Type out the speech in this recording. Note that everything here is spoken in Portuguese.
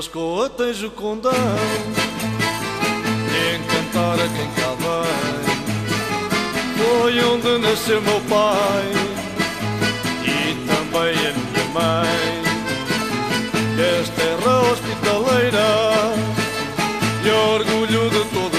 Liscoa tem Jocondão, e encantar a quem cá vem. Foi onde nasceu meu pai e também a minha mãe. Esta terra hospitaleira e orgulho de todo